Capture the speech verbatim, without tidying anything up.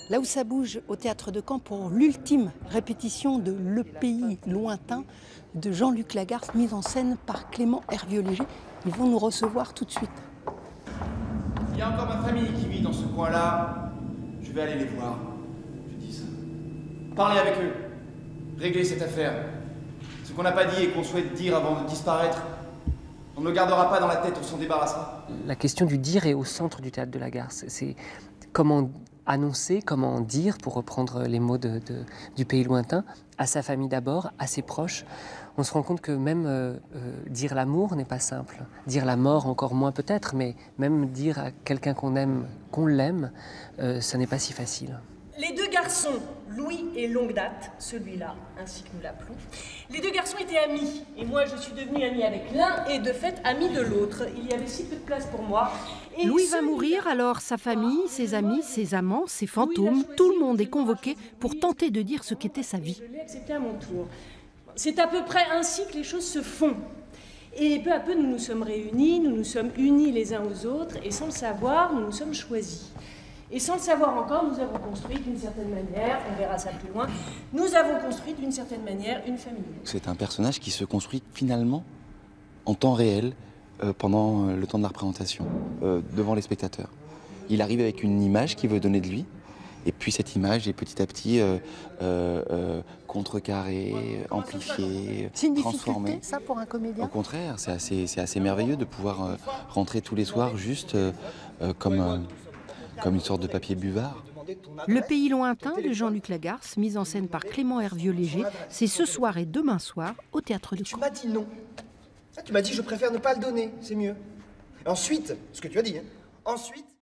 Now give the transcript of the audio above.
Là où ça bouge au Théâtre de Caen pour l'ultime répétition de Le Pays Lointain de Jean-Luc Lagarce, mise en scène par Clément Hervieux-Léger. Ils vont nous recevoir tout de suite. Il y a encore ma famille qui vit dans ce coin-là. Je vais aller les voir. Je dis ça. Parlez avec eux. Réglez cette affaire. Ce qu'on n'a pas dit et qu'on souhaite dire avant de disparaître, on ne le gardera pas dans la tête, on s'en débarrassera. La question du dire est au centre du Théâtre de Lagarce. C'est comment annoncer, comment dire, pour reprendre les mots de, de, du Pays Lointain, à sa famille d'abord, à ses proches. On se rend compte que même euh, euh, dire l'amour n'est pas simple. Dire la mort encore moins peut-être, mais même dire à quelqu'un qu'on aime, qu'on l'aime, euh, ça n'est pas si facile. Les deux garçons, Louis et Longue Date, celui-là, ainsi que nous l'appelons, les deux garçons étaient amis. Et moi, je suis devenue amie avec l'un et de fait amie de l'autre. Il y avait si peu de place pour moi. Et Louis va mourir, alors sa famille, ses amis, ses amants, ses fantômes, tout le monde est convoqué pour tenter de dire ce qu'était sa vie. Je l'ai accepté à mon tour. C'est à peu près ainsi que les choses se font. Et peu à peu, nous nous sommes réunis, nous nous sommes unis les uns aux autres, et sans le savoir, nous nous sommes choisis. Et sans le savoir encore, nous avons construit d'une certaine manière, on verra ça plus loin, nous avons construit d'une certaine manière une famille. C'est un personnage qui se construit finalement en temps réel euh, pendant le temps de la représentation, euh, devant les spectateurs. Il arrive avec une image qu'il veut donner de lui, et puis cette image est petit à petit euh, euh, euh, contrecarrée, amplifiée, C'est une transformée. difficulté, ça, pour un comédien? Au contraire, c'est assez, c'est assez merveilleux de pouvoir euh, rentrer tous les soirs juste euh, euh, comme... Euh, comme une sorte de papier buvard. Le Pays Lointain de Jean-Luc Lagarce, mise en scène par Clément Hervieux-Léger, c'est ce soir et demain soir au Théâtre de Tu Caen. m'as dit non. Tu m'as dit je préfère ne pas le donner, c'est mieux. Ensuite, ce que tu as dit, hein, ensuite...